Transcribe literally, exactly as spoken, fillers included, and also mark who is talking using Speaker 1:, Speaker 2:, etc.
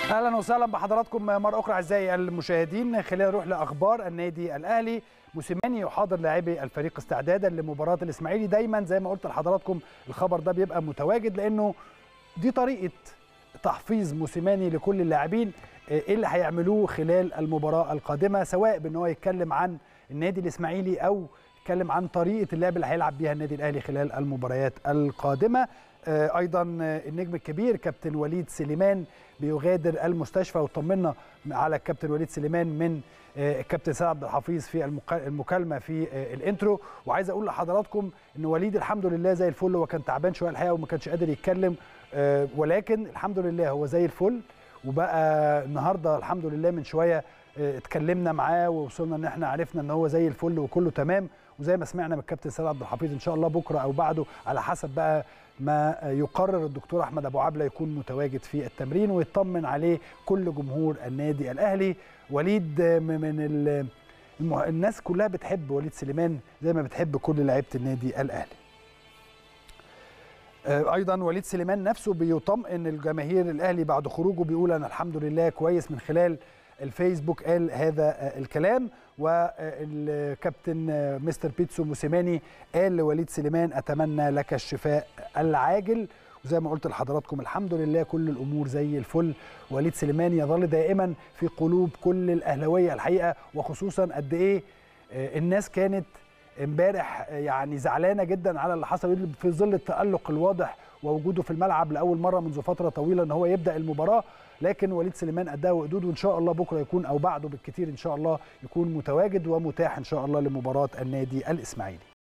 Speaker 1: اهلا وسهلا بحضراتكم مره اخرى اعزائي المشاهدين. خلينا نروح لاخبار النادي الاهلي. موسيماني يحاضر لاعبي الفريق استعدادا لمباراه الاسماعيلي. دايما زي ما قلت لحضراتكم الخبر ده بيبقى متواجد لانه دي طريقه تحفيظ موسيماني لكل اللاعبين ايه اللي هيعملوه خلال المباراه القادمه، سواء بان هو يتكلم عن النادي الاسماعيلي او يتكلم عن طريقه اللعب اللي هيلعب بيها النادي الاهلي خلال المباريات القادمه. ايضا النجم الكبير كابتن وليد سليمان بيغادر المستشفى، وطمنا على الكابتن وليد سليمان من الكابتن سيد عبد الحفيظ في المكالمه في الانترو. وعايز اقول لحضراتكم ان وليد الحمد لله زي الفل. هو كان تعبان شويه الحقيقه وما كانش قادر يتكلم، ولكن الحمد لله هو زي الفل. وبقى النهارده الحمد لله من شويه اتكلمنا معاه ووصلنا ان احنا عرفنا ان هو زي الفل وكله تمام. وزي ما سمعنا من الكابتن سيد عبد الحفيظ ان شاء الله بكره او بعده على حسب بقى ما يقرر الدكتور احمد ابو عبله يكون متواجد في التمرين ويطمن عليه كل جمهور النادي الاهلي. وليد من الناس كلها بتحب وليد سليمان زي ما بتحب كل لعيبه النادي الاهلي. ايضا وليد سليمان نفسه بيطمئن الجماهير الاهلي بعد خروجه، بيقول انا الحمد لله كويس. من خلال الفيسبوك قال هذا الكلام. والكابتن مستر بيتسو موسيماني قال لوليد سليمان اتمنى لك الشفاء العاجل. وزي ما قلت لحضراتكم الحمد لله كل الامور زي الفل. وليد سليمان يظل دائما في قلوب كل الاهلاويه الحقيقه، وخصوصا قد ايه الناس كانت امبارح يعني زعلانه جدا على اللي حصل في ظل التألق الواضح ووجوده في الملعب لاول مره منذ فتره طويله ان هو يبدا المباراه. لكن وليد سليمان اداه وقدود، وان شاء الله بكره يكون او بعده بالكثير ان شاء الله يكون متواجد ومتاح ان شاء الله لمباراه النادي الاسماعيلي.